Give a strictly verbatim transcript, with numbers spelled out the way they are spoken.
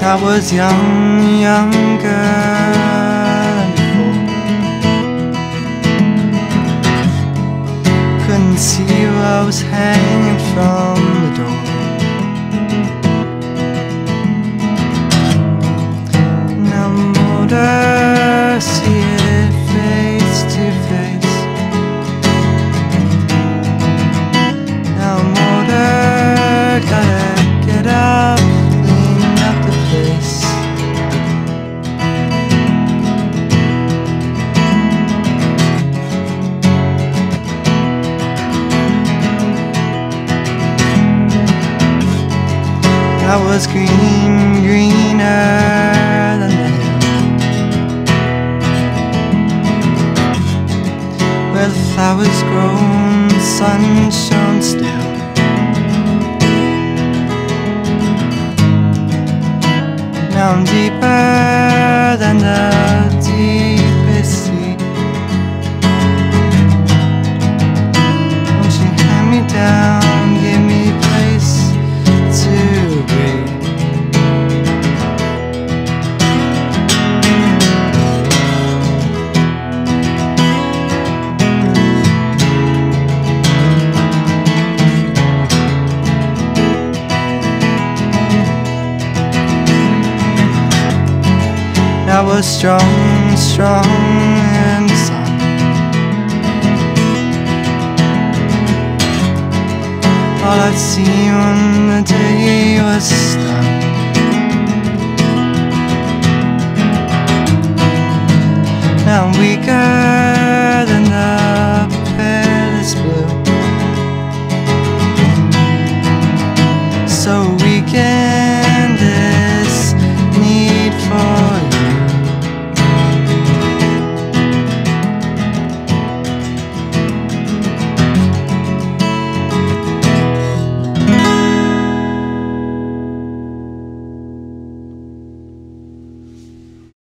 I was young, younger than before. Couldn't see what was hanging from the door. Now I'm older, see it face to face. Now I'm older, gotta get up, clean up the place. I was green, greener than the hill, where the flowers grown, the sun shone still. Now I'm deeper than the deepest sea. Won't you hand me down, give me a place to breathe? I was strong, strong in the sun. All I'd seen when the day was done. Now I'm weaker